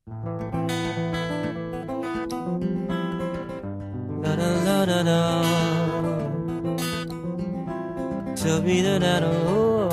La la la la la. Tell me that I know.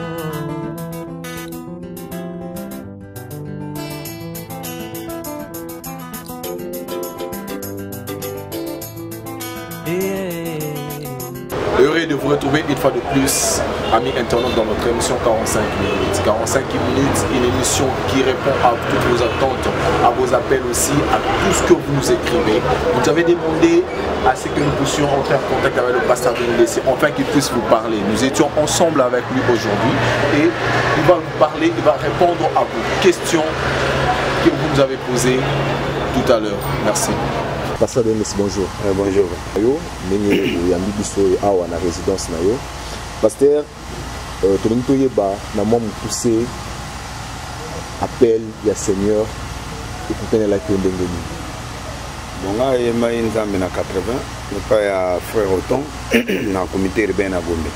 Heureux de vous retrouver une fois de plus, amis internautes, dans notre émission 45 minutes. 45 minutes, une émission qui répond à toutes vos attentes, à vos appels aussi, à tout ce que vous nous écrivez. Vous avez demandé à ce que nous puissions entrer en contact avec le pasteur de nous laisser, enfin qu'il puisse vous parler. Nous étions ensemble avec lui aujourd'hui et il va vous parler, il va répondre à vos questions que vous nous avez posées tout à l'heure. Merci. Pasteur Denis, bonjour. Bonjour. Yo, Nenye Yambi Bisso awa na résidence na yo. Pasteur, tolingi toyeba na mwa poussé appel ya Seigneur et kupena la ki ndenge ni. Bon là il m'a nzambe na 80, mais pas ya frère Oton na comité urbain à Gombe.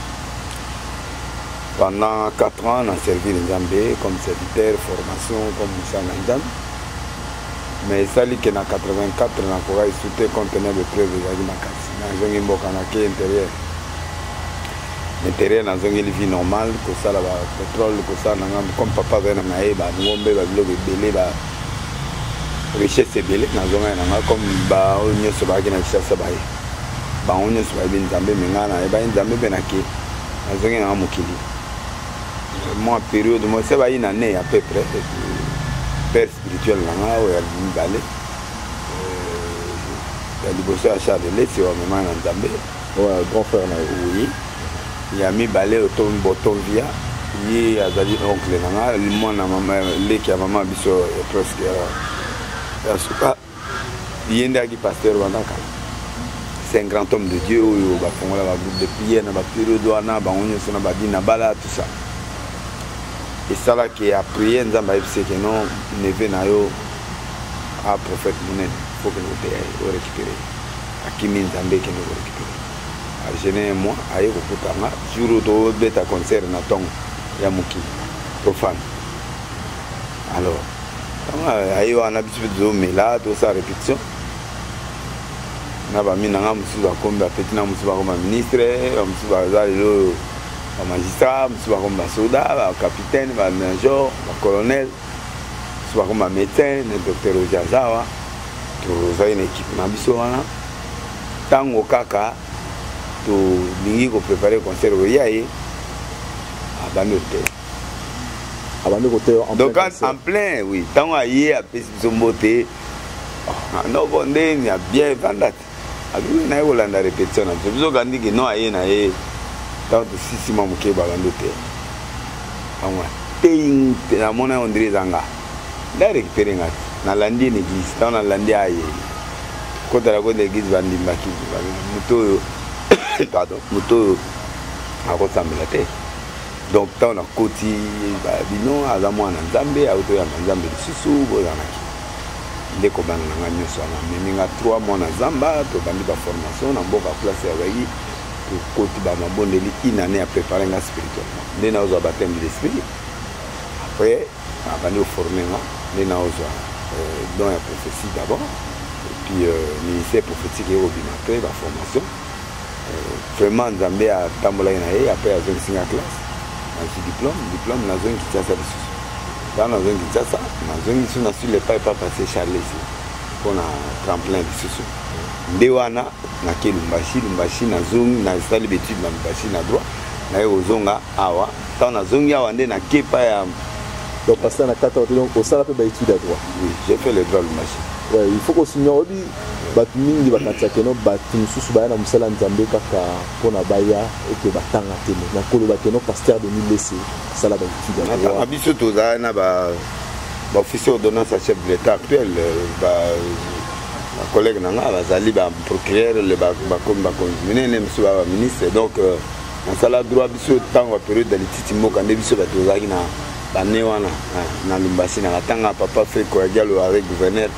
Pendant 4 ans, on a servi Nzambe comme serviteur, formation comme ça Nzambe. Mais ça li que na 84 na ko ay souté conteneur de preuve ya makasi na zongi mboka na ke intérieur na zongi li vie normale ko sala ba pétrole ko sala na comme papa vena na e ba ngombe ba bilo belé ba richesse belé na zonga na comme ba onyo so ba kina chasa ba onyo so ba bin Nzambe mingana e ba Nzambe benaki na zongi na mukili moi période moi c'est ba ina né à peu près père spirituel là où il y a une balai il y a du bosseur à Charles de c'est au moment en Zambé grand frère na oui il y a mis balai au ton botton via il y a des oncle là le monde à maman les qui a maman biso presque à souka il y a un pasteur Wandaka c'est un grand homme de Dieu où va fond là groupe de prière na ba période wana ba onyo sona ba dina bala tout ça. Et ça là qui a prié Nzamba c'est que non neve na yo a prophète Mounen faut que nous récupérer à Kimi Nzambe que nous récupérer à jeune moi ayo kokutanga jour do beta concert na tong ya muki profane alors ayo ana bisu zo mela to sa répétition na ba mina ngamusu ba komba petit na musu ba comme ministre musu ba zalo magistrat, comme soldat, capitaine, major, colonel, comme médecin, docteur Ojazawa, tout une équipe nabisoana. Tango kaka, tout lingi ko préparer concert au yaé, abandonné côté. Donc en plein, oui, tango aïe a pris son beauté. Non bon, il y a bien vendat. Abi na Hollande répétition, je vous ai dit que non aïe na aïe. Tant de six mois que balando te amwa teing na mona ondire zanga la récupérer ngat na landi l'église tant na landi aye côté la côté l'église bandi maki muto pardon muto a ko sambela te donc tant na koti ba bino azamwa na Nzambe auto ya Nzambe susu bozanaki ndeko bana na nyoso na meminga 3 mois na Zamba to bandi ba formation na mboka place ya bayi côté ba mabondeli une année à préparer un spirituellement les na ozo baptême de l'esprit après abandi formé les na ozo dans la prophétie d'abord et puis ministère prophétique et ordinateur la formation vraiment Nzambe a tambola na ye après à 25 classe un diplôme na zone qui tient ça dans la zone qui tient ça na zone qui sont sur les pas passer Charles ici pour un tremplin de sous Ndewana na Lumbashi na zong na salle d'études na Lumbashi na droit na ozonga awa tant na zongi awa nde na kepa ya donc pasteur na 4 donc au sala pe ba étude à droit. Oui, j'ai fait le droit Lumbashi. Ouais, il faut qu'on signe obi batu mingi bakatsa keno batu mususu baya na musala Nzambe kaka pona baya et que batanga tene na kolo bakeno pasteur de Milese sala ba étude à droit. Abiso toza na ba officier ordonnance à chef de l'état actuel ba ma collègue nanga bazali ba procureur le ba comme ba convenu monsieur ba ministre donc na sala droit biso tango période de lititi mboka nde biso batozaki na bane wana na Lumbashi na tanga papa fait quoi dialogue avec gouverneur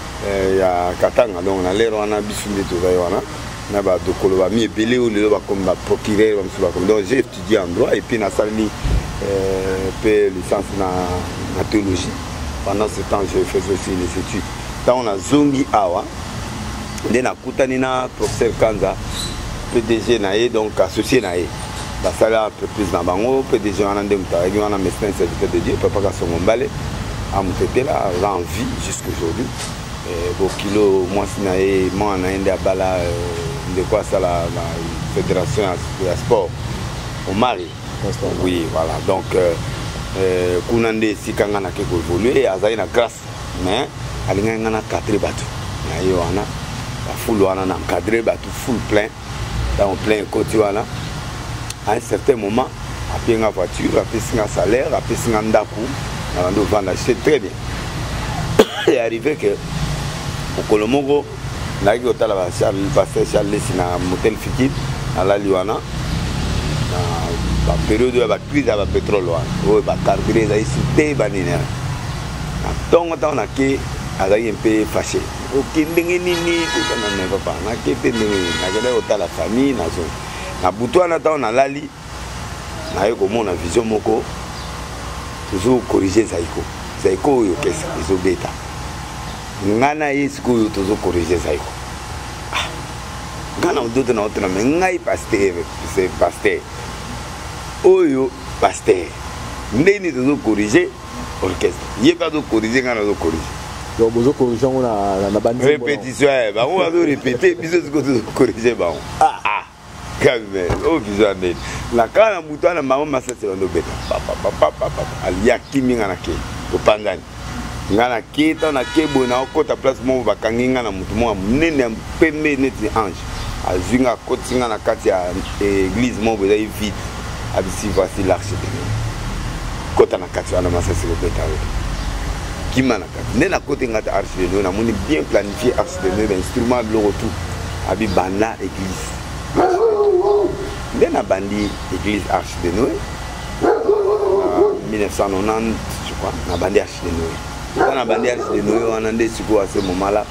ya Katanga donc na lero wana biso nde tozali wana na ba dokolo ba mi ebele ou le ba comme ba procureur ba monsieur ba comme donc j'ai étudié en droit et puis na sali licence na théologie pendant ce temps je faisais aussi les études. Tant on a zongi awa, on a koutani na professeur Kanza, PDG nae donc associé nae. Basala entreprise na bango, PDG on a ndem taïgi on a médecin serviteur de Dieu, papa ka songombale, a mutete là en vie jusqu'aujourd'hui. Bon kilo moi nae, moi on a ende abala de quoi ça la fédération de sport au Mali. Oui, voilà. Donc Kounande Sikanga n'a qu'à évoluer, Azaï na grâce, mais Alinga n'a cadré bateau. Naïwana, la foule wana n'a cadré bateau, full plein, dans plein côté wana. À un certain moment, après une voiture, après un salaire, après un ndaku, on doit vendre acheter très bien. Il est arrivé que au Kolomogo, là il y a la Charles Lessina motel Fikid, à la Liwana. La période où il y a crise de pétrole, où il y a carburé, il y a cité, donc on a été un peu fâché. Ok, la famille, na buto na ta na lali na yo komona vision moko toujours corriger Zaiko yo kesa izobeta ngana yesiko yo toujours corriger Zaiko ngana ndoto na otena ngai pasteur c'est pasteur oyo pasteur ndeni toujours corriger orchestre yé pas de corriger ngana de corriger donc bozo corriger na bandi répétition ba on va répéter biso corriger ba oh visuel la kana mutana mama masese ndo beta papa alia kimi ngana ke opangani ngana ke ta na ke bona okota place mo bakanginga na mutu mo munene pembe neti ange azinga kotinga na kati ya église mo beza vide abisi voici l'architecte kota na kati wana masese beta kima na kati nena kote ngata architecte na moni bien planifié architecte instrument de retour abi bana église Dès la bandi église Arche de Noé, 1990, je crois, la bandi Arche de Noé. Dans la bandi Arche de Noé, on a des secours à ce moment-là.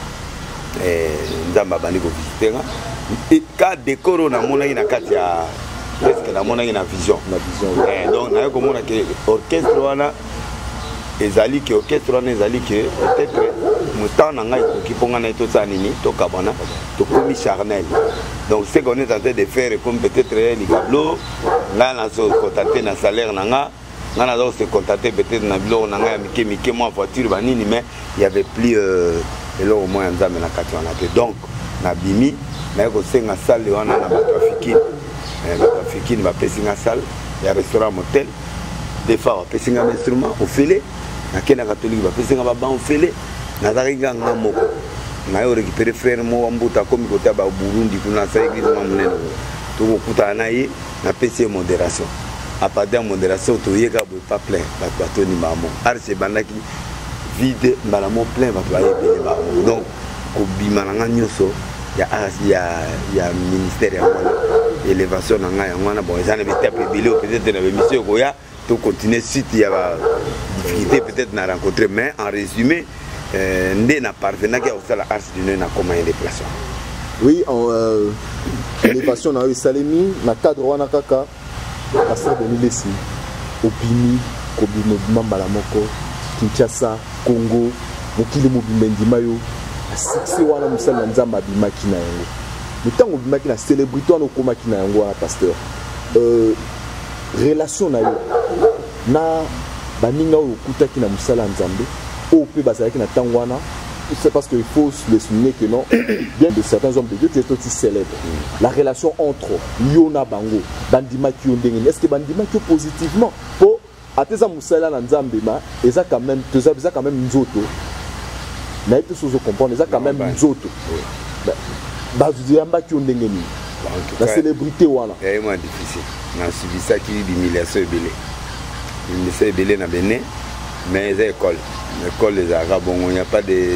Nous avons bandi pour visiter. Et quand décor on a mon aïe na katia, presque la mon aïe na vision. Donc, on a comme on a que orchestre on a, ezali que orchestre on a ezali que peut-être mutant na ngai qui ponga na to sanini to kabana to komi charnel. Donc ce qu'on est en train de faire comme peut-être les gablo là na so contenter na salaire nanga na do se contenter peut-être na bilo nanga mike moi voiture banini mais il y avait plus et là au moins nzambe na kati wana te donc na bimi na ko senga salle wana na trafikin ba pesinga salle ya restaurant motel des fois pesinga instrument au filet na kena catholique ba pesinga ba ban au filet na zaringa ngamoko na yo récupérer frère mo mbuta comme côté ba Burundi kuna sa église mamunene to kuta na ye na PC modération à partir de modération to yeka bo pas plein ba bato ni mamo arche bandaki vide malamo plein ba ba yebele ba donc ko bimananga nyoso ya ministère ya mwana élévation nanga ya mwana bon ezana bitape bilio peut-être na mission ko ya to continuer suite ya ba difficulté peut-être na rencontrer mais en résumé ndé na parvenant à la Arche de Noé na comment un déplacement. Oui, en élévation na Salemi na cadre wana kaka pasteur de Milesi Obimi Kobi Mobima Malamoko Kinshasa Congo mokili mobimba ndimayo succès wana musala nzamba bimaki na yango. Mutango bimaki na célébrité wana okomaki na yango wana pasteur. Relation na yo na baninga okutaki na musala nzambe au peu basaki na tangwana, c'est parce qu'il faut le souligner que non, bien de certains hommes de Dieu qui sont aussi célèbres. La relation entre Yona Bango, Bandima Kyondengeni, est-ce que Bandima Kyo positivement pour ateza musala na nzambema, et ça quand même nzoto. Mais tout ce que comprendre, ça quand même nzoto. Bazuyamba Kyondengeni. La célébrité wana. C'est vraiment difficile. On a subi ça qui d'humiliation belé. L'humiliation belé na Bénin, mais les écoles. L'école des Arabes, bon, il n'y a pas de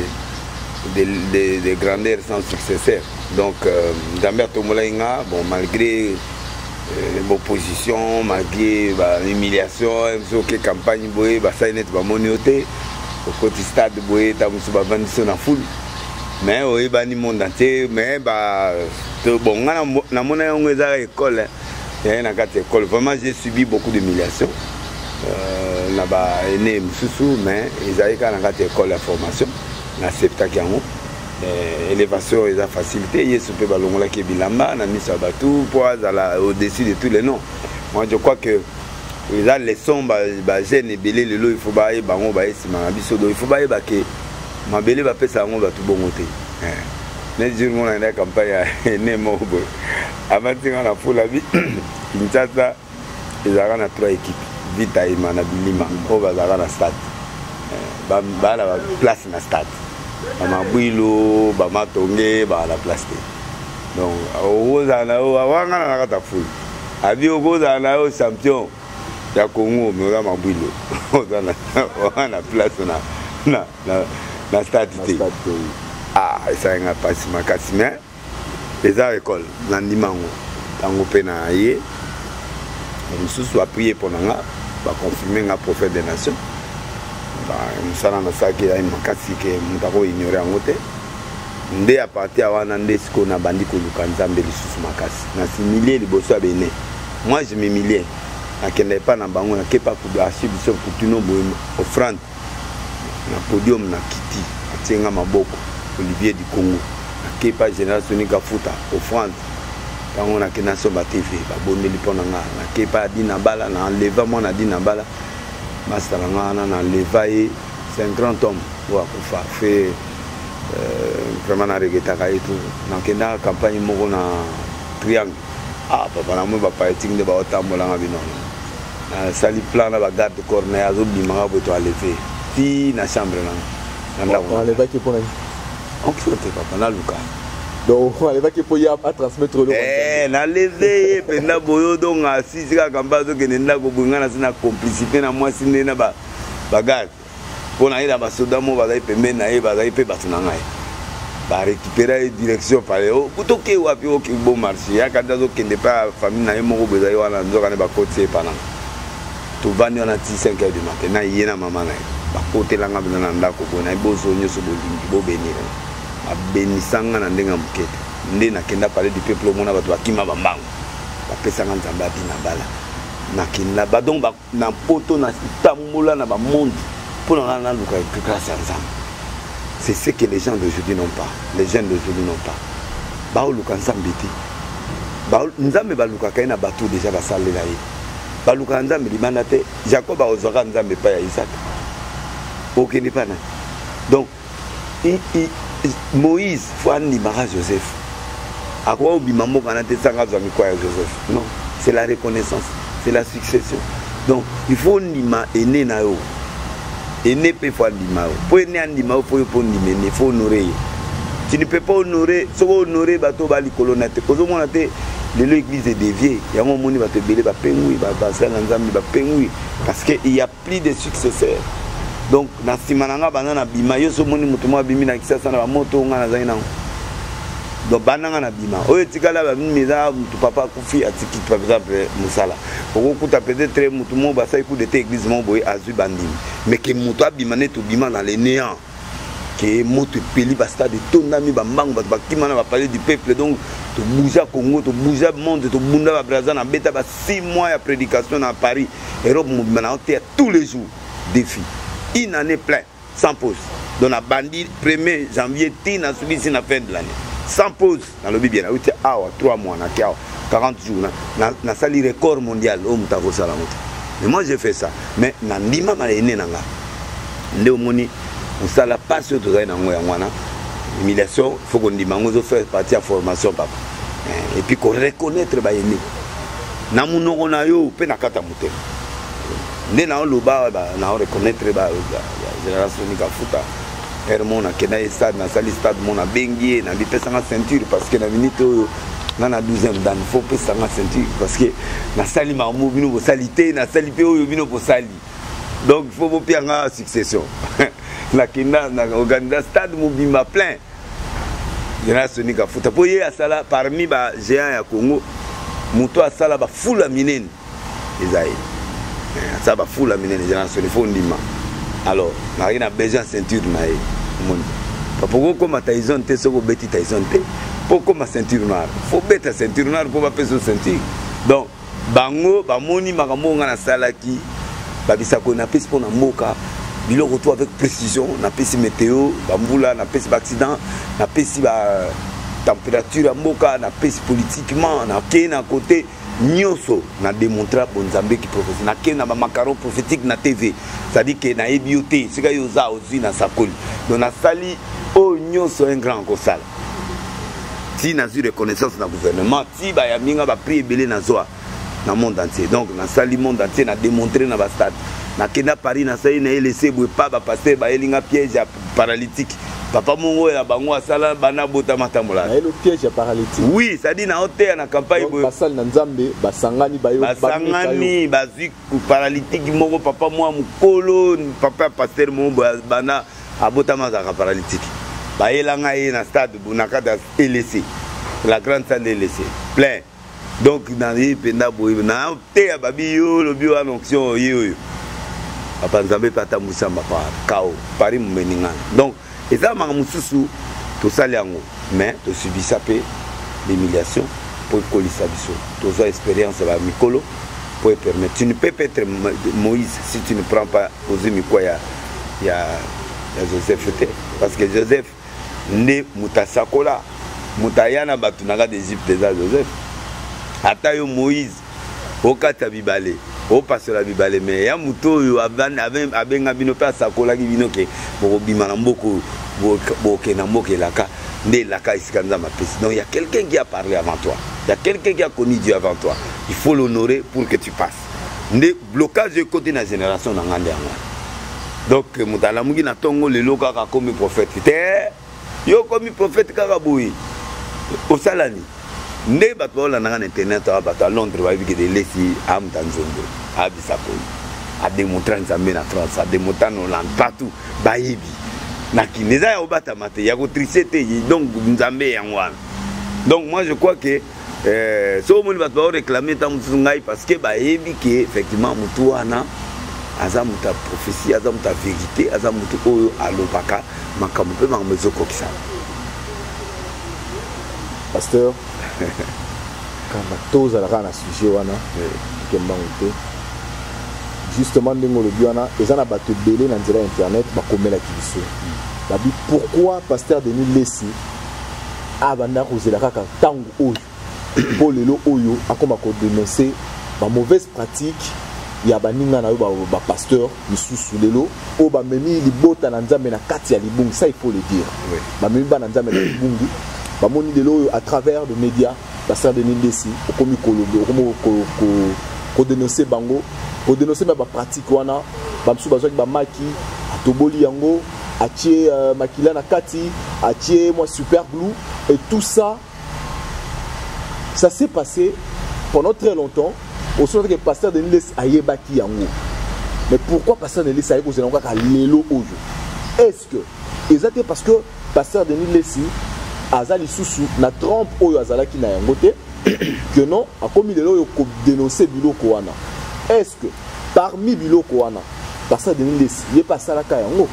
grandeur sans successeur. Donc, Dambert Tomolainga, bon, malgré l'opposition, malgré l'humiliation, il campagne, ça n'est pas monioté. Au côté stade, il y a une foule. Mais il y a un monde entier. Mais bon, il y a une école. Vraiment, j'ai subi beaucoup d'humiliation. na ba ene mususu mais ezali ka na kati école de formation na septaki yango élévation eza facilité yesu pe balongola ki bilamba na miso batu pour azala au-dessus de tous les noms. Moi je crois que les leçons ba jeune ebele lelo il faut ba e bango ba esima na biso do il faut ba e ba ke mabele ba pesa ngo batu bongo te. Ne jour mon na campagne ene mobo amatinga na fula bi Kinshasa ezaka na 3 équipes Vita Ima na Bilima o bazaka na stade ba la place na stade ba Mabwilo ba Matonge ba la place te donc oza na o awanga na kata fula abi oza na o champion ya Congo mais oza Mabwilo oza na place na stade te ah ça nga pasi makasi mais eza école na ndimango tango pe na ye mususu a prié pour nga ba confirmer nga prophète des nations ba musala na saki ya makasi ke mutako ignorer yango te nde a partir wana nde siko na bandi ko luka nzambe lisusu makasi na similie liboso ya bene moi je m'humiliais nakende pas na bango na kepa ku archibishop Coutinho Boyema offrande na podium na kiti atenga maboko Olivier du Congo kepa général Soni Kafuta offrande quand on a kena so ba TV ba bondeli pona nga na kepa dina bala na enleva moi na dina bala master nga na enleva et c'est un grand homme wa kufa fait vraiment na regeta ka etu na kena campagne moko na triangle ah papa na mo ba fighting de ba otambola nga binono sali plan na ba garde corps na azo bimanga bo to enlever fi na chambre na ndako enleva ki pona on peut papa na luka donc on va qu'il faut à transmettre le na levé penda boyo donc asisi ka kambazo ke nenda ko bungana sina complicité na moi sine na ba bagarde pona ila ba soda mo ba pembe na e ba pe batuna ngai ba récupérer direction pale o kutoke wapi o ki bon marché ya kada zo kende pa famille na e moko beza yo wana nzoka ne ba côté pana to bani ona 5h du matin na yena mama na ba côté langa bina ndako ko na bozo nyoso bolingi bo benira abenisanga na ndenga mukete nde nakenda parler du peuple mona bato bakima bambango bapesanga nzambe abina bala nakenda badonk na poto na tambola na bamonde mpo na na luka grâce ya nzambe. C'est ce que les gens d'aujourd'hui n'ont pas, les jeunes d'aujourd'hui n'ont pas. Baoluka nzambe te nzambe balukaka ye na bato déjà basalela ye baluka nzambe libanda te Jacob aozwaka nzambe pa ya Isaac okende pana donc Moïse faut andimaka Joseph akwa obima mboka na te sanga zwa mikwa ya Joseph non c'est la reconnaissance c'est la succession donc il faut ndima ene na yo ene pe faut andima yo po ene andima yo po yo po ndimene faut honorer tu ne peux pas honorer so honorer bato ba likolo na te kozo mona te l'église est déviée yango moni bato belé ba pengui ba basala nzambi ba pengui parce que il y a plus de successeurs. Donc na simananga banana bima yo so moni mutu mo bimi na kisasa na moto nga na zaina donc bananga na bima oyo tikala ba mimiza mutu papa kufi atiki par exemple musala okukuta peut-être mutu mo ba sai coup de église mo boy azu bandimi mais que mutu abima ne to bima na le néant que moto peli ba stade tondami ba mbango ba kimana ba parler du peuple donc to bouger Congo to bouger monde to bunda ba Brazza na beta ba 6 mois ya prédication à Paris Europe mo bima na tous les jours défi une année pleine, sans pause. Donc, la bandit 1er janvier, tina subi si la fin de l'année. Sans pause. Dans le Bible, il y a 3 mois, 40 jours. Na sali record mondial. Mais moi, j'ai fait ça. Mais, na ndima malene nanga. Ndé moni, on sait la passion de ça. Humiliation, il faut qu'on dise, on faire partie à formation, papa. Et puis, qu'on reconnaître, bah, na munoko na yo, pe na kata mute. Nde na loba na reconnaître ba génération ni kafuta hermon na kena stade na sali stade mona bengi na bi pesa nga ceinture parce que na minute na 12e dan faut pesa nga ceinture parce que na sali ma mo bino bo salité na sali pe oyo bino bo sali donc faut bo pia nga succession na kena na organiser stade mo bima plein génération ni kafuta po ye asala parmi ba géant ya Congo muto asala ba fula minene ezai ça va fou la mine les gens sur le fond d'ima alors n'a rien à besoin de ceinture naïe mon pourquoi comme Tyson te soko beti Tyson te pourquoi ma ceinture noire faut beta ceinture noire pour pas peser ceinture donc bango ba moni makambo nga na salaki babisako na pesi pona mboka biloko to avec précision na pesi météo bambula na pesi accident na pesi ba température ya mboka na pesi politiquement na ke na côté nyoso na démontrer bon Nzambe qui prophétie na ke na ba macaron prophétique na TV c'est-à-dire que na ebioté sika yoza ozi na sakoli donc na sali o nyoso un grand kosala si na eu reconnaissance na gouvernement si ba ya minga ba prix ebele na zoa na monde entier donc na sali monde entier na démontrer na ba stade na kenda Paris na sali na laissé boue pas ba passer ba elinga piège ya paralytique papa mongo ya bango asala bana bota matambola na le piège ya paralytique oui ça dit na hôtel na campagne boue basal na Nzambe basangani bayo basangani bazi paralytique mongo papa moi mukolo papa pasteur mongo bana abota mazaka paralytique ba elanga e na stade bunaka da LC la grande salle de LC plein donc dans les penda boye na te ya babi yo le bio annonction yo papa Nzambe pata musamba pa kao Paris mumeninga donc et ça m'a mususu to sali yango mais to subisa pe l'humiliation pour kolisa biso to za expérience ba mikolo pour permettre tu ne peux pas être Moïse si tu ne prends pas poser mikwa ya Joseph parce que Joseph né mutasakola mutayana batunaka d'Égypte déjà Joseph ata yo Moïse okata bibale o passer la bibale mais ya muto yo abenga bino pa sakola ki bino ke bobima na mboko boke na mboke laka nde laka iskanza mapesi donc il y a quelqu'un qui a parlé avant toi il y a quelqu'un qui a connu Dieu avant toi il faut l'honorer pour que tu passes nde blocage de côté na génération na ngande yango donc mutala mugi na tongo lelo kaka comme prophète yo comme prophète kaka boyi au salani ne bato la na internet bato à Londres va vivre des lesi am tanzongo a bisapoli a démontrer Nzambe na France a démontrer en Hollande partout bayebi na kineza ya obata mate ya ko tricete donc Nzambe yango donc moi je crois que so moni bato réclamer tant ngai parce que bayebi que effectivement mutu wana aza muta prophétie aza muta vérité aza mutu oyo alobaka makambo pe mamezo kokisa pasteur quand tous à la rana sujet wana kembangote justement ndingo le biana ezana bato belé na nzela internet bakomela kibiso babi pourquoi pasteur Denis Lessi abanda kozela kaka tango oyo po lelo oyo akoma ko dénoncer ba mauvaise pratique ya baninga na yo ba pasteur misusu lelo o ba memi libota na Nzambe na kati ya libungi ça il faut le dire ba memi ba na Nzambe na libungi ba moni lelo à travers les médias pasteur Denis Lessi okomi kolobe okomo ko dénoncer bango ko dénoncer ba pratique wana ba msu bazwa ba maki atoboli yango atie makila na kati atie moi super glue et tout ça ça s'est passé pendant très longtemps au sens que pasteur Denis Lessi ayebaki yango mais pourquoi pasteur Denis Lessi ayeko zela ngaka lelo oyo est-ce que exactement parce que pasteur Denis Lessi azali susu na trompe oyo azalaki na yango te que non akomi lelo oyo ko dénoncer biloko wana est-ce que parmi biloko wana pasteur Denis Lessi ye pasalaka yango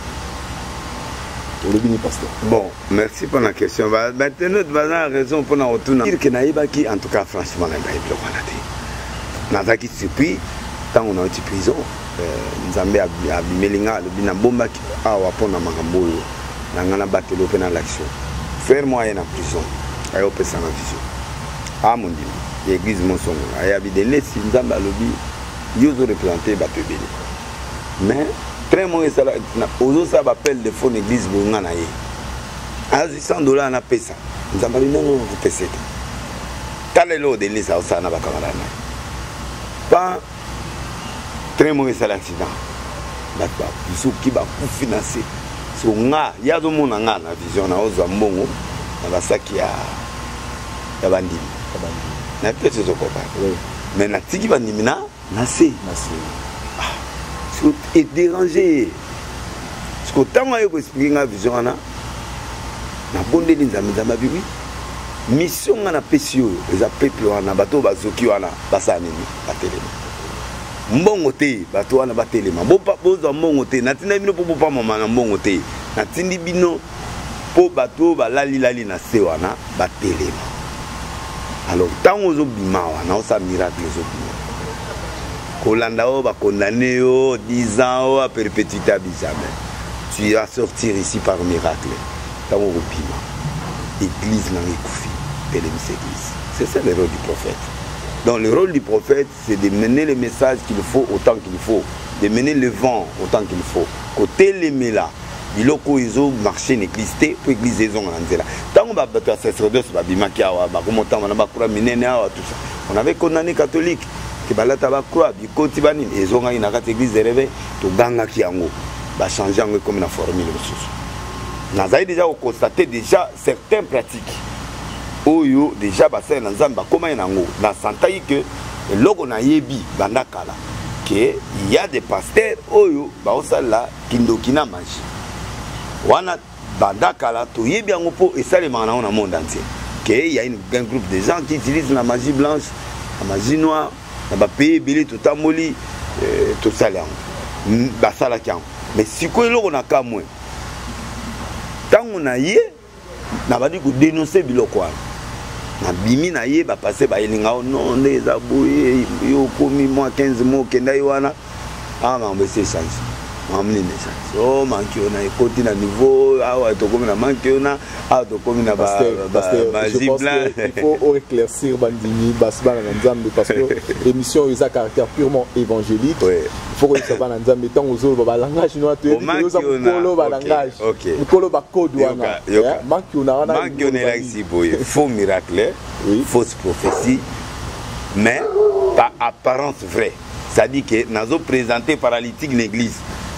bon merci pour la question maintenant tu as raison pour la retourner dire que naïbaki en tout cas franchement naïbaki nazaki surpris tant on a été prison Nzambe abimelinga le bina bomba ki awa pona makambo na ngana batelo pe na l'action faire moi en prison ayo pesa na vision mon Dieu l'église monsongo ayabi de Lessi Nzambe alobi yozo représenter batebele mais très moins ça na ozo ça appelle de fond église bonga na ye azi $100 na pesa Nzambe non vous pesa talelo de Lessi ça na bakamara na pas très mauvais ça l'accident d'accord biso ki ba ku financer so nga ya zo mona nga na vision na ozo mbongo na basaki ya bandimi na pesa zo kopa mais na tiki bandimi na c'est et dérangé parce que tant que expliquer la vision na bonde Nzambe bibi mission na pesio les peuple wana bato bazoki wana basanini batelema mbongo te bato wana batelema boza mbongo te natina bino po pa mama na mbongo te natindi bino po bato balali na se wana batelema alors tant ozo bima wana osa miracle ozo bima Kolanda va condamner 10 ans à perpétuité à jamais. Tu vas sortir ici par miracle. Dans mon Église n'a rien église. C'est ça le rôle du prophète. Donc le rôle du prophète, c'est de mener le message qu'il faut autant qu'il faut, de mener le vent autant qu'il faut. Côté les mélas, il y a marché une église, pour l'église ils ont lancé là. Tant qu'on va battre sacerdoce, on avait condamné catholique. Que balata ba croix bi koti banini ezonga ina kati église de réveil to ganga kiango ba changer en comme la formule ressources. Nazaï déjà au constater déjà certaines pratiques. Oyo déjà ba ça na nzamba koma yango na santai que logo na yebi banda kala que il y a des pasteurs oyo ba osala kindokina magie. Wana banda kala to yebi yango po esalema na monde entier. Que il y a un groupe de gens qui utilisent la magie blanche, la magie noire. Ba pays billet tout amoli tout ça là ba sala kian mais si ko eloko na ka moins tant on a yé na ba di ko dénoncer biloko na bimi na yé ba passer ba elinga non les aboye yo komi moi 15 mois kenda wana ah ma mbese chance mamni ne chance oh manki on a écouté na niveau ah to komi na manki on a ah to komi na ba magie blanche. Il faut éclaircir bandini basba na nzambe parce que l'émission a caractère purement évangélique. Il faut que ça va na nzambe tant aux ba langage no to kolo ba langage kolo ba code wana manki on a ici boye faux miracle fausse prophétie mais par apparence vraie. Ça dit que nazo présenté paralytique l'église.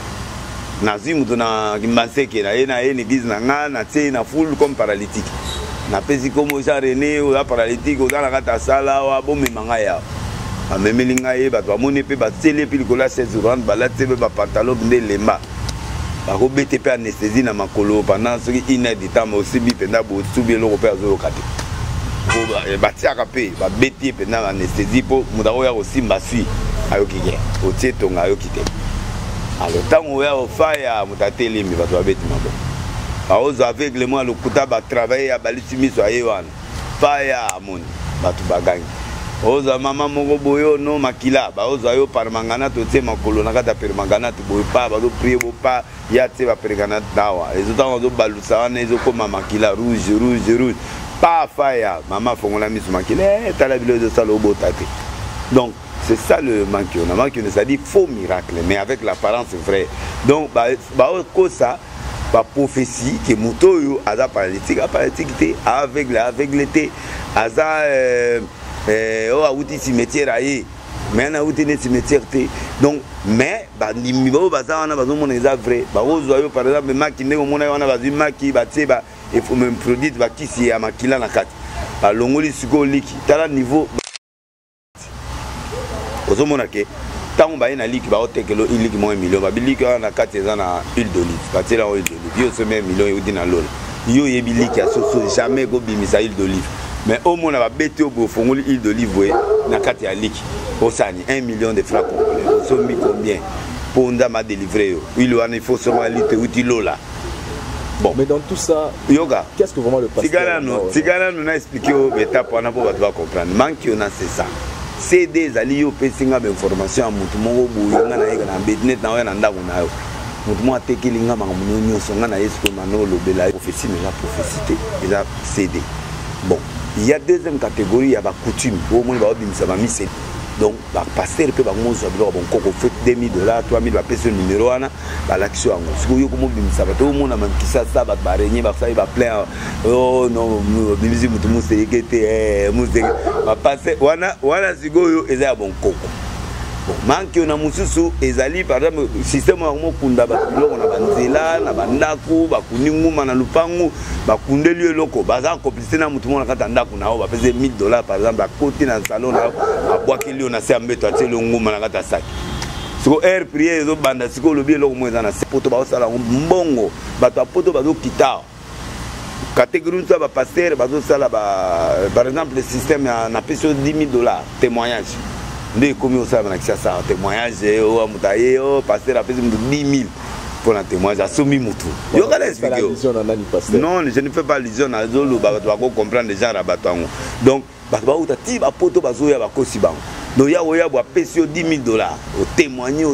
Nazim na kimbanse ke na église na nga na tse na full comme paralytique. Na pesi comme Jean René ou la paralytique ou dans la kata sala wa bo memanga ya. A memelinga ye ba to amone pe ba tele pili kola 16 rand ba la tebe ba pantalon de lemba. Ba ko BTP anesthésie na makolo pendant ce qui inédit mais aussi bi penda bo subi lo ko azo kate. Ko ba tiaka pe ba beti penda anesthésie po mudawo ya aussi mbasui ayoki ke. O tietonga ayoki te. Alors tant on va au fire mutateli mi bato babeti mabo aozo aveuglement le kuta ba travailler ya balitimi so ayewana fire amoni bato bagangi ozo mama moko boyo no makila ba ozo ayo par mangana to te makolo na kata per mangana to boyo pa ba do prier bo pa ya te ba pergana dawa ezo tant ozo balusa wana ezo koma makila rouge pa fire mama fongola miso makila tala bilo de salo botate. Donc c'est ça le manque. On a manqué, ça dit faux miracle, mais avec l'apparence vraie. Donc, ça, la prophétie que Moutoyo, Aza paralytique, aveugleté, Aza, outil cimetière aïe, mais on a outil cimetière. Donc, mais, niveau baza, on a besoin de vrai. Par exemple, Makine, on a besoin de Maki, il faut même produire qui si à Makila na kat. Longoli suko liki, t'as niveau. Au moment que tant on va y aller, bah on te que l'huile qui moins million, bah billet qui a 4 ans à huile d'olive, parce que là huile d'olive, il y a ce même million et dit na l'ol, il y a billet qui a jamais go bimisa huile d'olive, mais au moins on va bêter au beau fond huile d'olive, ouais, na 4 à lick, au sani 1 million de francs complets, au sommet combien, pour on m'a délivré, il faut seulement litre outil là. Bon, mais dans tout ça, yoga, qu'est-ce que vraiment le pasteur Tigana nous a expliqué aux étapes pour comprendre, manque on a c'est ça. C'est des alliés au pessinga d'information à Moutumo, Bouyanga, na Bednet, na ndako na yo. Moutumo a teki linga mamunyo, songa na yesko mano lobela prophétie, mais la prophétie, il a cédé. Bon, il y a deuxième catégorie, il y a la coutume. Au moins, il va mis. Donc, le pasteur peut faire $2,000, $3,000, il va payer ce numéro, il va l'action. Si vous avez tout le monde qui sait ça, il va plein. Oh non, il va passer. Voilà, si vous avez un bon coco. Bon, manque on a mususu ezali par exemple système wango kunda ba biloko na banzela na bandako ba kuninguma na lupangu ba kundeli eloko baza complice na mutu mona kata ndako na ba pese $1,000 par exemple ba koti na salon na abwaki lio na se ambeto atelo nguma na kata saki siko air prier ezo banda siko lobi eloko mo ezana se poto ba osala mbongo bato apoto bazo kitao catégorie ça ba pasteur bazo sala ba par exemple le système na peso $10,000 témoignage. Dès comme on sait que ça témoignage au mutaye au pasteur a fait 10,000 pour un témoignage à Somi Moutou. Non, je ne fais pas allusion à Zolo, va comprendre les gens rabattant. Donc bato bauta ti bapoto bazoya bakosi bango donc ya oya bwa pesi yo $10 000 o témoigner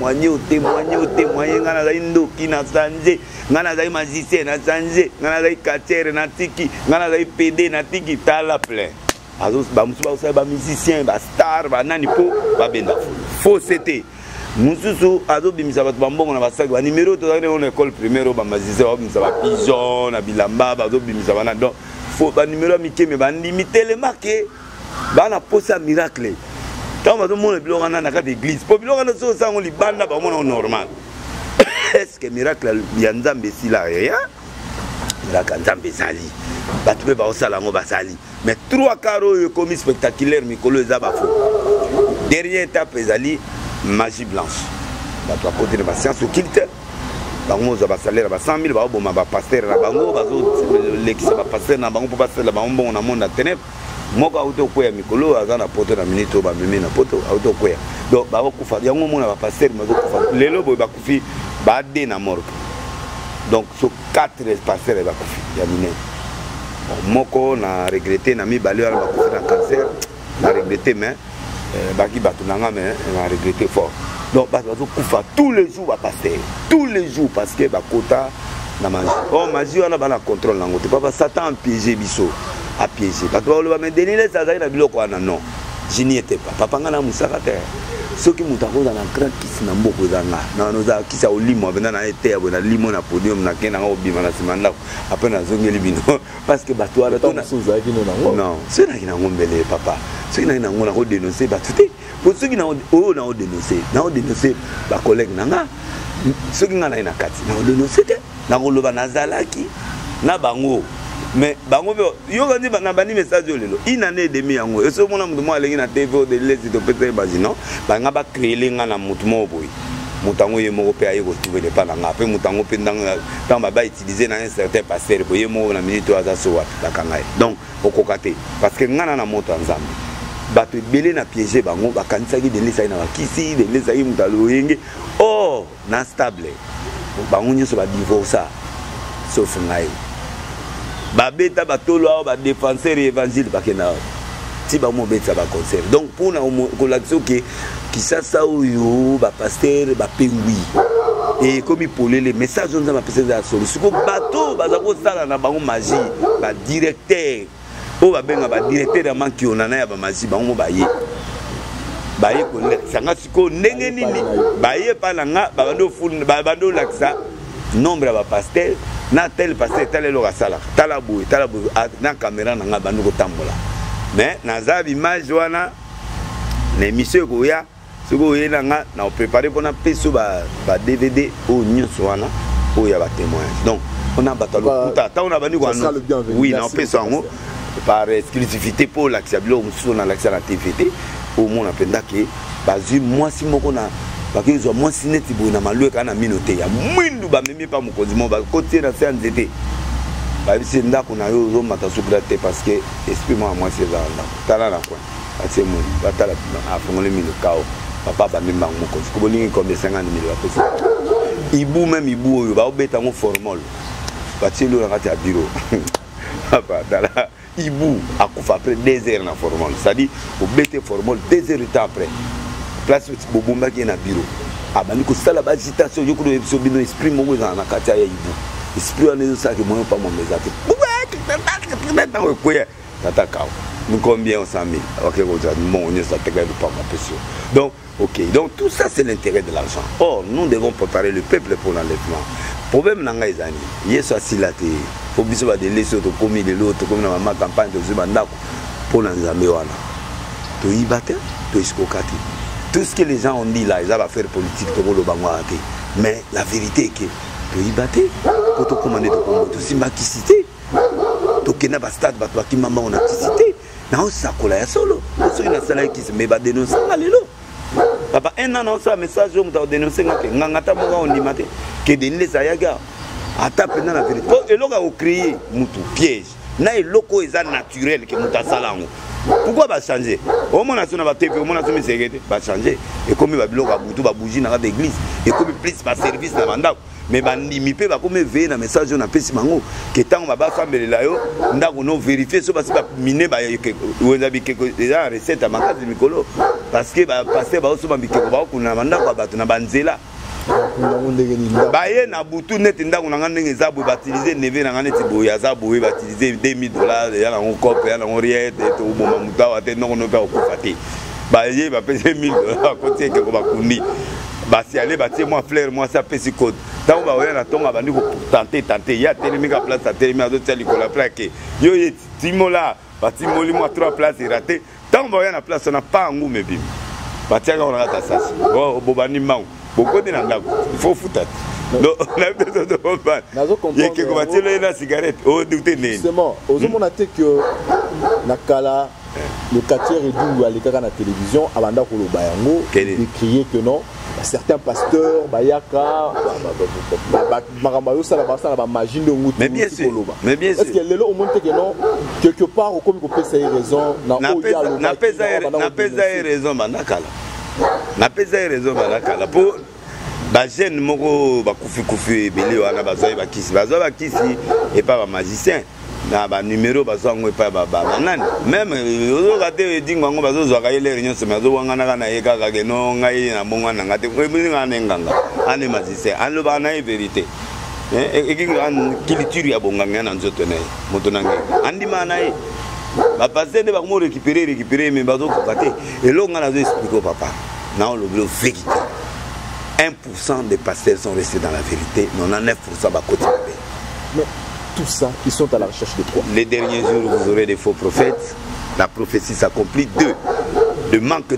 ngana za ndoki na sanje ngana za magicien na sanje ngana za katiere na tiki ngana za PD na tiki tala plein azo ba musu ba ba musicien ba star ba nani po ba benda faux c'était mususu azo bimisa bato bambongo na basaki ba numéro to dans l'école primaire ba magicien ba bimisa ba pigeon na bilamba ba zo bimisa bana donc faut ba numéro mikeme ba limiter les marquer ba na posa miracle tant bato mon biloko na kati église po biloko na so sango libanda ba mona normal est-ce que miracle ya nzambe sila ya miracle nzambe sali bato pe ba osala ngo basali mais 3 quarts comme spectaculaire mikolo eza ba faux dernière étape ezali magie blanche bato apote na science occulte bango za ba salaire ba 100 000 ba oboma ba pasteur na bango bazo lekisa ba pasteur na bango po pasteur la bango bongo na monde na ténèbres moko auto koya mikolo azana poto na minute ba meme na poto auto koya donc ba kufa yango mona ba pasteur mazo kufa lelo boy ba kufi ba de na morgue donc so 4 pasteurs ba kufi ya mine moko na regretter na mi balé ba kufi na cancer na regretter mais baki batu nanga mais na regretter fort donc ba kufa tous les jours ba pasteur tous les jours parce que ba kota na magie oh magie on a ba na contrôle nango te papa Satan piéger biso a piégé parce que le Denile ça na biloko wana non je n'y étais pas papa ngana musaka te ce qui mutako dans la grand kisi na mboko zanga na noza kisa olimo benda na été ya bona limo na podium na kena obima na simanda après na zongeli bino parce que bato ala tona soza kino na ngo non c'est na kina ngombele papa ce qui na ngo na ko dénoncer batuté pour ce qui na o na o dénoncer ba collègue nanga ce qui ngana ina kati na o dénoncer te na ko loba na zalaki na bango mais bango yo kandi na bani message lelo une année et demie yango et ce mona mutu mo alengi na TV de lesi to peut-être bazino banga ba créer lenga na mutu mo boy mutango ye moko pe aye ko trouver le pas nga pe mutango pe ndanga tant ba utiliser na un certain pasteur boye mo na minute aza so wa bakanga donc okokate parce que ngana na moto nzambe bato belé na piéger bango bakanisaki de lesa na bakisi de lesa yi mutalo yenge oh na stable bango nyoso ba divorce sauf ngai babeta batolo ba défenseur évangile bakena ti ba mo beta ba concert donc pour na kolakso ke kisasa oyo ba pasteur ba pengui et comme il polé les messages on za pasteur za solution ko bato baza ko sala na bango magie ba directeur o ba benga ba directeur na manki onana ya ba magie bango ba ye ko sanga siko ndenge nini ba ye pa nga ba bando ful ba bando laksa nombre ba pasteur na tel pasteur tel lo rasala tala boy na caméra na nga bando ko tambola mais na za image wana na émission ko ya soko yena nga na préparer pour na peso ba DVD o nyonso wana o ya ba témoignage donc on a batalo kuta ta on a bani ko oui na peso ngo par exclusivité pour l'accès musu na l'accès na TVT au monde apenda ke bazu moi si moko na bakizo moi sineti bo na malwe kana minote ya mwindu ba memi pa mukonzi mo ba côté na c'est nzete ba bisi ndako na yo zo mata sukrate parce que esprit moi c'est ça tala na quoi atie mo batala a fongole mino kao papa ba memba mukonzi ko bolingi comme 50 000 ba pesa ibu même ibu oyo ba obeta ngo formol ba tielo na kati ya bureau papa dala ibu akufa après 2 heures na formol c'est-à-dire obete formol 2 heures de temps après place bobomba qui na bureau abani ko sala ba agitation yo ko do bino esprit mo za na kati ya ibu esprit on est ça que moi pas mon mesate tata kao nous combien on 100 000 ok bon on est ça te gagne pas ma pression donc ok donc tout ça c'est l'intérêt de l'argent or nous devons préparer le peuple pour l'enlèvement problème nanga ezani yeso asilate faut biso ba de leso to komi de l'autre comme na mama campagne de zubandako pour na nzambe wana to ibate to iskokati. Tout ce que les gens ont dit là, ils vont faire politique, mais la vérité est que tu y battes, pour te commander de commander, tu sais, qui cité, tu n'as pas stade, tu maman on a cité, non, ça colle à solo, tu sais, il y a qui se met à dénoncer, papa, un an, on a un message, on t'a dénoncé, on dit que des les ayaga, à taper dans la vérité. Et l'on a créé un piège, na loko est naturel que nous t'a salango. Pourquoi va changer? Au moins on a TV, au moins on a sécurité, va changer. Et comme il va bloquer à boutou, va bouger dans l'église. Et comme il plus va service dans la mais va limiter, va comme veiller dans message on a fait mango. Que tant on va pas faire là yo, on a qu'on vérifier ce parce que miner va vous avez déjà recette à ma case de Mikolo parce que va passer va aussi mambike va qu'on a manda kwa batu na banzela. Ba ye na butu net ndako na ngane ngeza bo batiliser neve na ngane tiboya za bo ba utiliser $2000 ya na ngoko ya na ngoriete to bomba mutawa te non no pa okufati. Ba ye ba payer $1000 côté que ko ba kundi. Bah si allez bah moi fleur moi ça fait si code tant bah ouais na tonga bandi ko tenter il y a tellement de place à tellement à d'autres la plaque yo timola bah timoli moi 3 places raté tant bah ouais na place on n'a pas ngou mais bim bah tiens on rata ça oh bobani mau beaucoup de nanda il faut foutre donc on a besoin de comprendre il y a que comment tu la cigarette oh douter né justement aux hommes on a dit que nakala le quartier Redou à l'écran à la télévision abanda ko lo bayango de crier que non certains pasteurs bayaka makambayo ça la magie de ngoutou mais bien sûr est-ce que les lots au monde que non quelque part au comme ko pesa raison na pesa raison banakala na pesa raison banakala pour ba jeune moko ba kufi belé wana bazoi ba kisi et pas ba magicien na ba numéro bazango pa ba nani même ozo kate dingo ngo bazo zwa kaile réunion se mazo wanga na na yeka ka ke no ngai na monga na ngate ko mi ngane nganga ane mazise alo ba na vérité e an culture ya bonganga na nzoto na moto na ngai andi manai ba passer de ba mo récupérer mais bazo ko kate et lo ngana zo expliquer papa na on le vérité 1% des pasteurs sont restés dans la vérité 99% ba côté tout ça, ils sont à la recherche de quoi? Les derniers jours, vous aurez des faux prophètes. La prophétie s'accomplit. 2. De manque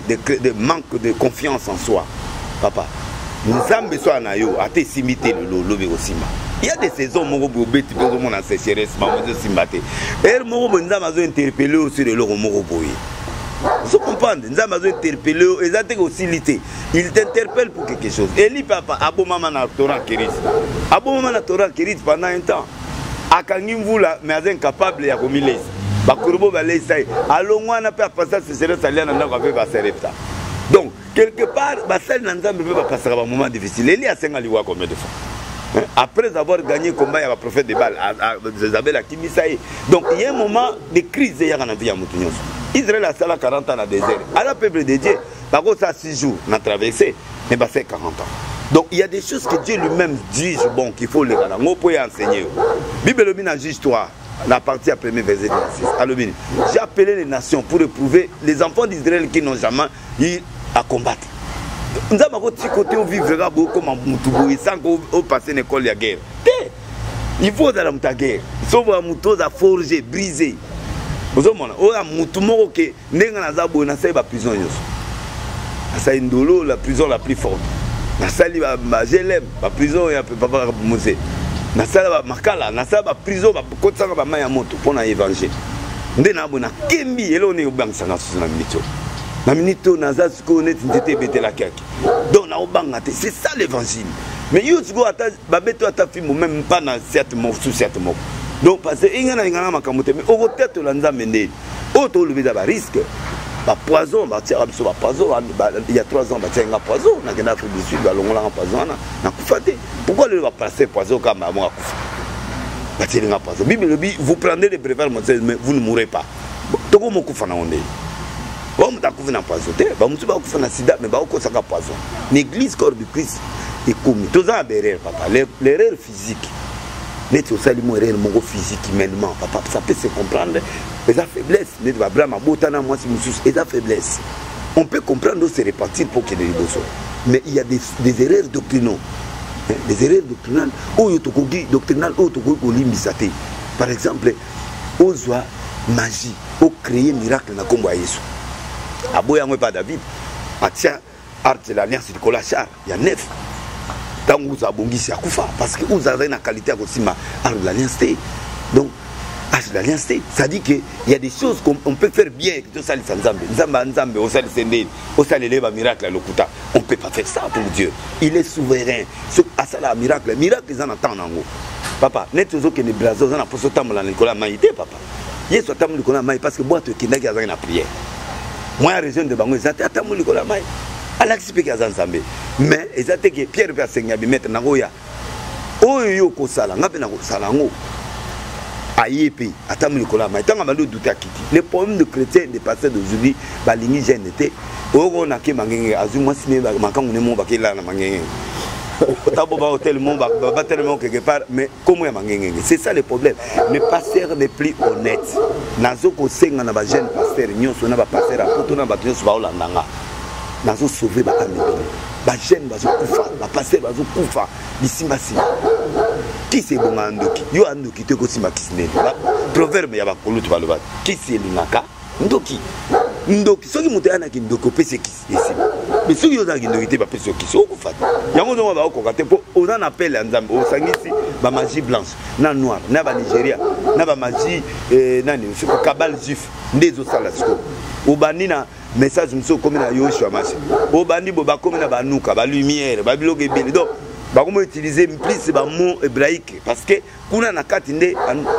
de confiance en soi. Papa, nous sommes besoin de até simiter le lobby aussi. Il y a des saisons où on peut être en sécheresse, mais simbaté. Et on a interpellé sur le loro moroboy. Vous comprenez? Nous avons interpellé, ils ont aussi lité. Ils t'interpellent pour quelque chose. Et lui, papa, abo maman na Torah Kérit. Abo maman na Torah Kérit pendant un temps. Akangimvula mais incapable ya komilesa bakurubo balesa alongwa na pa passer c'est salia na ndako ba serepta donc quelque part basali na nzambe ba passer ba moment difficile eli asenga liwa combien de fois après avoir gagné combat ya ba prophète de Baal Isabelle Akimisai donc il y a un moment de crise ya na vie ya mutu nyonso Israël a sala 40 ans na désert à la peuple de Dieu bako ça 6 jours na traversé mais ba c'est 40 ans. Donc il y a des choses que Dieu lui-même juge bon qu'il faut les rendre. On peut enseigner. Bible le juge 3, la partie après mes versets 6. J'ai appelé les nations pour éprouver les enfants d'Israël qui n'ont jamais eu à combattre. Nous avons un côté où vivra beaucoup comme un moutoubou sans qu'on passe une école de guerre. Il faut dans la guerre. Sauf un mouton à forger, briser. Vous avez un mouton qui n'est pas dans la prison. C'est la prison la plus forte. Na sali ba GLM ba prison ya papa Mose na sala ba makala na sala ba prison ba kotsanga ba maya moto pona évangile nde na bona kembi elo ne obangisa na susu na minito na za suko net ndete betela kaki donc na obanga te c'est ça l'évangile mais you go ata ba beto ata fimo même pas na certes mot sous certes mot donc parce que ingana makambo te mais au tête la nzambe ndé auto le ba risque ba poison ba tira biso ba poison il y a 3 ans ba tira poison na gena Afrique du Sud ba longola poison na kufate pourquoi le va passer poison comme à moi kufa ba tira poison bible vous prenez les brevets mais vous ne mourrez pas toko mo kufa na onde ba mu ta kufa na poison te ba mu ba kufa na sida mais ba ko saka poison l'église corps du Christ est commis tous en derrière papa l'erreur physique net au salimo erreur mon physique humainement papa ça peut se comprendre. Et la faiblesse, faiblesse. On peut comprendre se répartir pour qu'il y ait des besoins. Mais il y a des erreurs doctrinales. Des erreurs doctrinales. Par exemple, on voit magie, on crée miracle dans le combat. Aboya pas David. Atia, art de l'alliance de Colachar, il y a 9. Tant que vous avez un Koufa, parce que vous avez une qualité à art de l'alliance. Donc, l'alliance, ça dit qu'il y a des choses qu'on peut faire bien. On ne peut pas faire ça pour Dieu. Il est souverain. Un miracle, miracle, ils en attendent. Papa, net aux autres que les brazos, on a posé au temps de Nicolas Maïté, papa. Yesu atamuli kola mai parce que boîte kindaki azanga na prière. Moi région de bango ezate atamuli kola mai. Ala explique azan Nzambe. Mais ezate que Pierre peut enseigner bi mettre nangoya. Oyo ko sala ngape na ko sala ngo. Ayepe atamuli kola mai tanga bando douter akiti. Les problèmes de chrétiens des pasteurs d'aujourd'hui balingi jeune était oko na ke mangenge azuma sine makangu ne mo bakela na mangenge. Taboba hôtel mon ba tellement quelque part mais comment ya mangenge. C'est ça le problème. Les pasteurs les plus honnêtes. Nazo ko senga na ba jeune pasteur nyonso na ba pasteur apoto na ba nyonso ba olandanga. Nazo sauver ba amibele. Ba jeune ba zo kufa, ba pasteur ba zo kufa. Bisimba si. Qui c'est bon andoki? Yo andoki te ko sima kisine. Proverbe ya ba kolutu ba loba. Qui c'est lingaka? Ndoki. Ndoki soki mutu ana ki ndoko pese kisi esi. Mais soki yo za ki ndoki te ba pese kisi okufa. Yango zo ba okoka te po on en appelle à Nzambe o sangisi ba magie blanche na noir na ba Nigeria na ba magie nani soko kabal juif ndezo sala siko. Obani na message mso comme na Yoshua Mashi. Obani bo ba comme na ba nuka ba lumière ba biloko ebele. Donc ba comment utiliser plus ba mot hébraïque parce que kuna na kati nde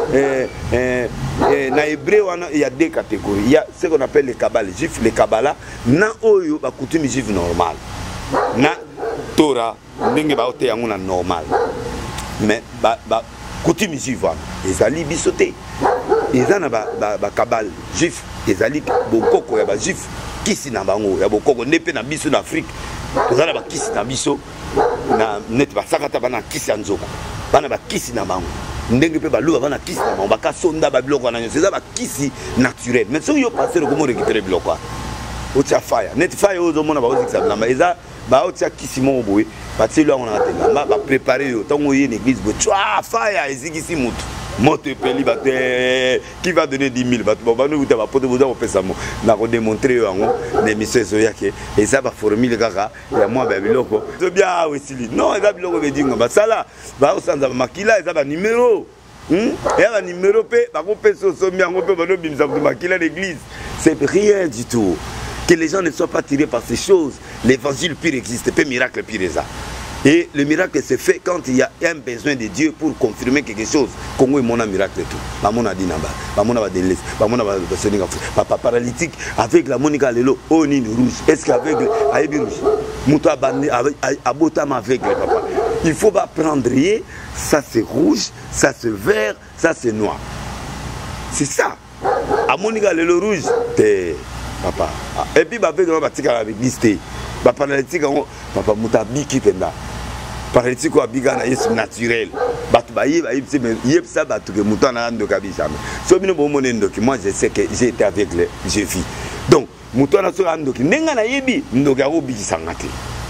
na hébreu wana il y a deux catégories. Il y a ce qu'on appelle les kabbales juifs, les kabbala na oyo ba coutume juif normal. Na Torah ndenge ba ote yango na normal. Mais ba coutume juif wana ezali bisote. Ezana ba kabbal juif ezali bokoko ya ba juif kisi na bango ya bokoko ndepe na biso na Afrique. Tozala ba kisi na biso na net ba sakata bana kisi ya nzoko. Bana ba kisi na bango. Ndenge pe ba luba bana kisi na bango ba sonda ba biloko na nyonso. Eza ba kisi naturel. Mais soki yo passer comment récupérer biloko. Otia fire. Net fire ozo mona ba ozikisa blamba. Eza ba otia kisi mo boye. Ba tselo ngona tela. Ba préparer yo tango ye l'église bo twa fire ezikisi mutu. Moto peli bate qui va donner 10 000 bate bon nous va pote vous avoir fait ça mo na ko démontrer yango l'émission so yake et ça va formule kaka ya moi ba biloko to bien wesili non eza biloko be dinga ba sala ba osanza makila eza ba numéro et ba numéro pe ba ko peso so miango pe ba no bimisa ko makila l'église c'est rien du tout que les gens ne soient pas tirés par ces choses l'évangile pire existe pas miracle pire ça. Et le miracle se fait quand il y a un besoin de Dieu pour confirmer quelque chose. Congo est mon miracle tout. Maman a dit naba, maman a délaissé, maman a sonné papa paralytique avec la Monica Lelo, onine rouge. Est-ce qu'avec Aïbi rouge, Mouta bandé avec Abotam avec papa. Il faut pas prendre ça c'est rouge, ça c'est vert, ça c'est noir. C'est ça. À Monica Lelo rouge, t'es papa. Et puis avec le batika avec listé. Ba paralytique papa Mouta biki penda. Paralytique quoi biga na yesu naturel batu ba yebse mais yebsa batu ke mutu na ndo kabisa so bino bo monendo ki moi je sais que j'ai été avec le je vis donc mutu na so ando ki nenga na yebi ndo ka obikisa ngati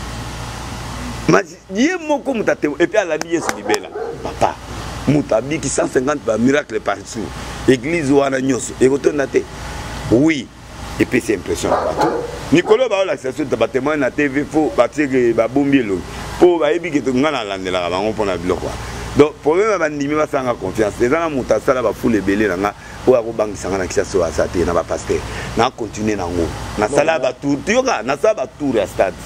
mais yemoko mutate et puis ala yesu libela papa muta biki 150 ba miracle partout église wana nyoso e kotonda te oui et puis c'est impressionnant partout Nicolas ba la station de bâtiment na TV fo batie ba bombielo po ba yebi ke to ngana landela ba ngompo na biloko donc problème ba ndimi ba sanga confiance les gens muta sala ba foule belé na o ako bangisa ngana kisa so asate na ba pasteur na continuer na ngo na sala ba tour yoga na sala ba tour ya stade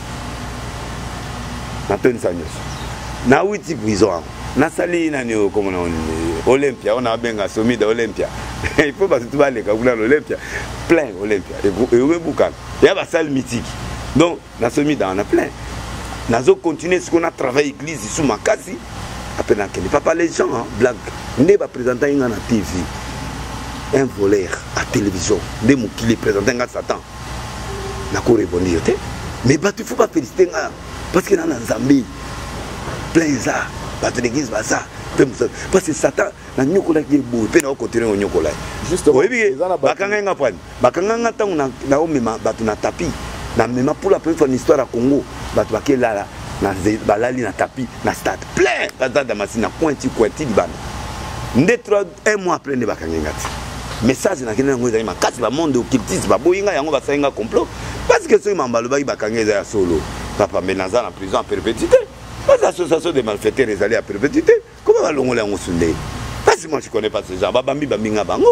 na toni sanyos na witi prison na sali na nio comme na Olympia on a benga somi de Olympia il faut pas tout aller quand l'Olympia plein Olympia et we bukan il y a la salle mythique donc na somi dans on a plein nazo continuer ce qu'on a travaillé église sous makasi après na kene papa les gens hein, blague ne ba présenter na TV un voleur à télévision de mo qui les présenter nga Satan na ko répondre yote mais bah tu faut pas féliciter parce que na Nzambe plein ça ba de l'église ba ça parce que Satan na nyokola ki bo pe na continuer on nyokola juste bakanga nga prendre bakanga nga tangu na omema batu na tapis na mema pour la première fois l'histoire à Congo batu bakela na balali na tapis na stade plein bazada Damascene na pointi libana nde 1 mois après ne bakanga ngati message na kena ngo ezali makasi ba monde occultiste ba boyinga yango ba sainga complot parce que ce mambalo ba bakanga ya solo papa menaza en prison à perpétuité. Les associations de malfaiteurs les allaient à perpétuité. Comment va l'ongola en Sunday? Parce que moi je ne connais pas ces gens. Babambi Bambinga Bango.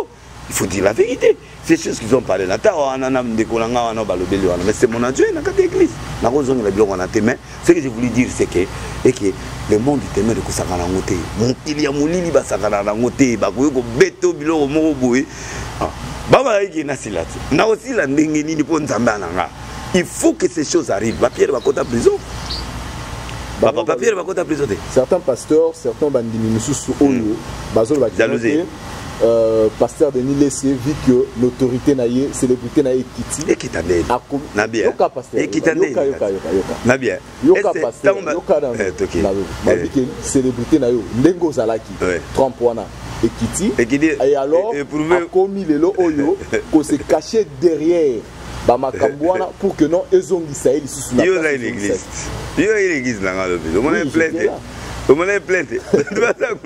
Il faut dire la vérité. Ces choses qu'ils ont parlé là, mais c'est mon adjoint dans cette église. Mais ce que je voulais dire, c'est que le monde est aimé de Kusakana Moté. Il y a mon lili Basakana Moté, Bakoyo, Beto, Bilo, Moroboé. Baba Nasilat. Na aussi la Nengeni pour Nzambananga. Il faut que ces choses arrivent. Pierre va côté prison. Pierre va côté prison. Certains pasteurs, certains bandits, sous Oyo, Bazol va jalouser. Pasteur Denis Lessé vit que l'autorité naïe, célébrité naïe Kiti. Et qui t'a dit? Nabia. Yoka pasteur. Et qui t'a dit? Nabia. Yoka pasteur. Yoka dans. Nabia. Célébrité naïe. Nengo Zalaki. Trompoana. Et Kiti. Et alors, a commis les lots Oyo, qu'on s'est caché derrière. Bamakambouana pour que non, Ezongi Saïl ici sous la place. Il y a une église. Il y a une église là. On est plein. On est plein. Il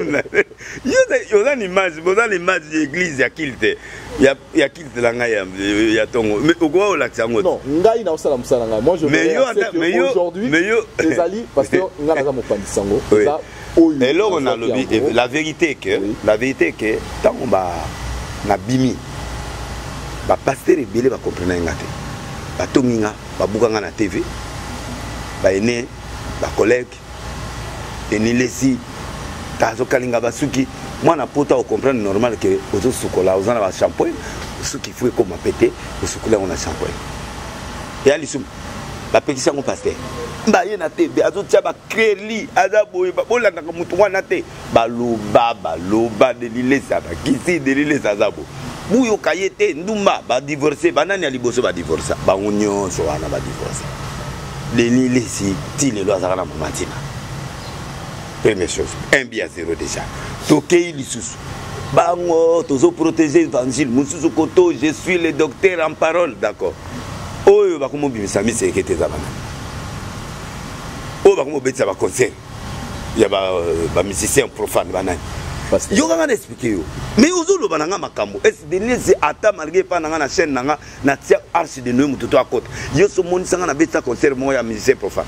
y a une image de l'église, il y a kilte. Il y a kilte là, il y a ton. Mais au quoi on l'a dit? Non, Ngaï n'a pas ça. Moi je veux aujourd'hui, les alliés, parce que Ngaï n'a pas mon pandisango. Et là on a la vérité que tant on va na bimi, ba pasteur et belé va comprendre ngate. Ba tonginga, ba bukanga na TV, ba ene, ba collègue. Et ni lesi tazo kalinga basuki moi na pota au comprendre normal que aux sukola aux ana ba shampoing ce qui faut comme péter au sukola on a shampoing et alisum ba pekisa mon pasteur ba yena te be azo tia ba kreli azaboy ba bolanda ka mutu wana te ba loba de lilesa ba kisi de lilesa zabo buyo kayete ndumba ba divorcer banani ya liboso ba divorcer ba onyo so wana ba divorcer les lilesi ti le loza na matina. Première chose, 1 bien 0 déjà. Tokei Lissous. Bango, tozo protéger l'évangile. Moussou Koto, je suis le docteur en parole, d'accord. Oh, il va comme Bimisami, c'est que tes amants. Oh, il va comme Betsa va concert. Il y a un musicien profane. Il y a un expliqué. Mais aux autres, il y a un makambo. Est-ce que c'est à malgré pas dans la chaîne, dans la arche de nous, tout à côté. Il y a ce monde qui a Betsa concert, moi, il y a un musicien profane.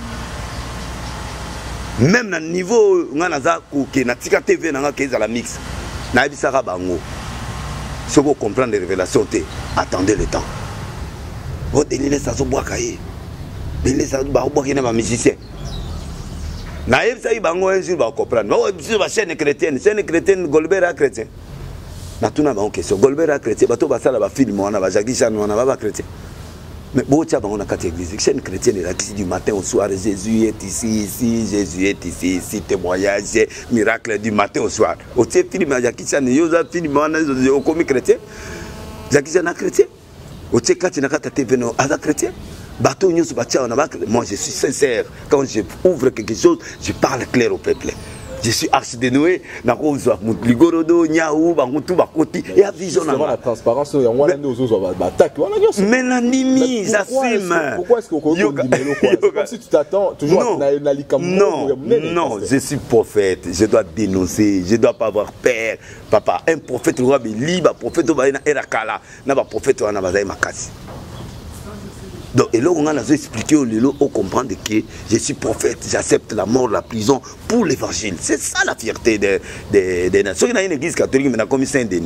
Même dans le niveau où on a na tika TV na ka la mix na bisaka bango si vous comprenez les révélations attendez le temps vous délire ça so boaka ye délire ça ba boaka na musicien na yebisa bango un jour ba comprendre ba sur la chaîne chrétienne Golbert chrétien na tuna ba question Golbert chrétien bato ba sala ba film wana ba Jackie Chan wana ba chrétien. Mais bon, tu as une église, chaîne chrétienne est ici du matin au soir. Jésus est ici, Jésus est ici, témoignage, miracle du matin au soir. Au tiers film, Jackie Chan, Yosa film, au commis chrétien. Jackie Chan est chrétien. Au tiers quand tu n'as pas TV, non, à chrétien. Bateau, moi je suis sincère. Quand je ouvre quelque chose, je parle clair au peuple. Je suis archi de Noé, na ko zo ligorodo nyaou ba mutu ba koti et a vision na la transparence on va aller aux autres attaque on a mais nandimi j'assume. Pourquoi est-ce qu'on dit quoi comme si tu t'attends toujours na likam. Non, je suis prophète, je dois dénoncer, je dois pas avoir peur. Papa, un prophète roi libre, prophète ba na erakala, na ba prophète wana bazai makasi. Donc, et là, on a expliqué on comprend que je suis prophète, j'accepte la mort, la prison pour l'évangile. C'est ça la fierté des nations. Il y a une église catholique, mais comme Saint-Denis.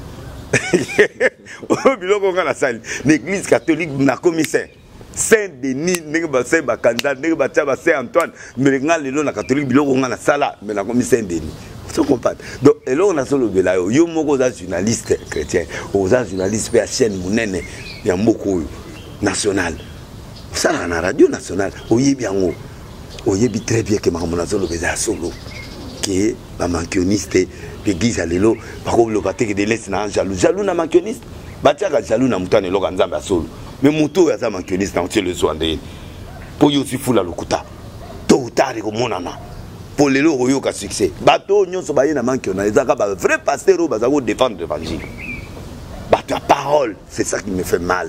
L'église catholique, mais comme Saint-Denis, Saint-Antoine, mais les catholiques, mais comme Saint-Denis. Donc, et là, on a solo de là. Il y a des journalistes chrétiens, des journalistes de la chaîne, il y a beaucoup. National. Ça, on a radio nationale. Oye bien, oye très bien que Mahamonazolo est solo. Que ma mankioniste, l'église à l'élo, par contre, le bâtiment de l'Est n'a jaloux. Jaloux n'a mankioniste. Bâtiment jaloux n'a mouton et l'organisme à solo. Mais mouton est un mankioniste dans le soin de pour y aussi fou la locuta. Tôt ou tard, il y a mon ana. Pour les lots, il y a succès. Bateau, nous sommes un mankioniste. Les vrais pasteurs, ils vont défendre l'évangile. Bateau à parole, c'est ça qui me fait mal.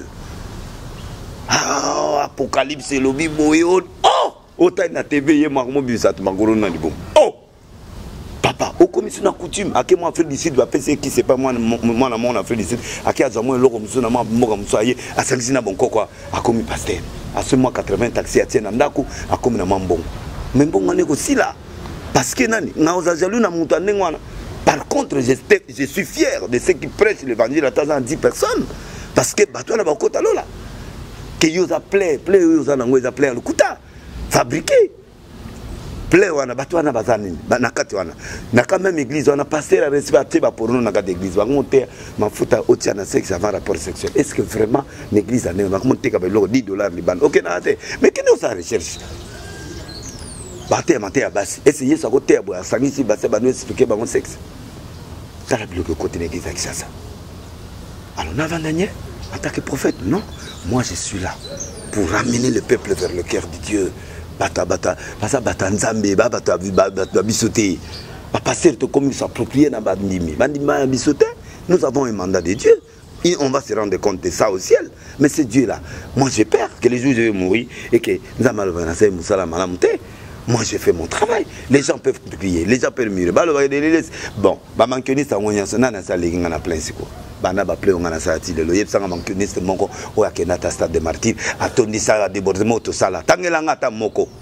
Ah, Apocalypse, le Bible, oh, autant na TV, il y a un bizarre, oh, papa, au commission de coutume, à qui moi, Afrique du Sud, va faire qui c'est pas moi, mon Afrique du Sud, à qui a jamais l'eau comme ça, à Saint-Zina, bon, quoi, à comme pasteur, à ce mois 80 taxis, à Tienandako, à comme na Mambon. Mais bon, on est aussi là, parce que nani, na osa jalou na moutane, Par contre, je suis fier de ceux qui prêchent l'évangile à 10 personnes. Parce que toi, on a beaucoup de là. Que vous appelez, vous appelez le kuta, fabriqué. Play wana batu wana bazani nakati wana na quand même église on a passé la respecter pour nous na église va monter mafuta otia na sexe avant rapport sexuel. Est-ce que vraiment l'église a va monter comme $10 liban OK na té mais que nous ça recherche baté maté à basi essayer ça côté à boire sangi si basi ba nous expliquer ba mon sexe ça la bloqué côté l'église avec ça. Alors on a vandanier en tant que prophète non, moi je suis là pour ramener le peuple vers le cœur de Dieu. Bata nzambe bata bisoté passer te comme s'approprier na bandimi bisoté. Nous avons un mandat de Dieu et on va se rendre compte de ça au ciel. Mais ce Dieu là, moi j'ai peur que les jours je vais mourir et que moi j'ai fait mon travail. Les gens peuvent prier, les gens peuvent mûrir. Bon, manquioniste ça les a plein c'est quoi. Bana ba play on a ça ti le yebsanga manquioniste moko o ya kenata stade de martyr atondi ça débordement to sala tangela ngata moko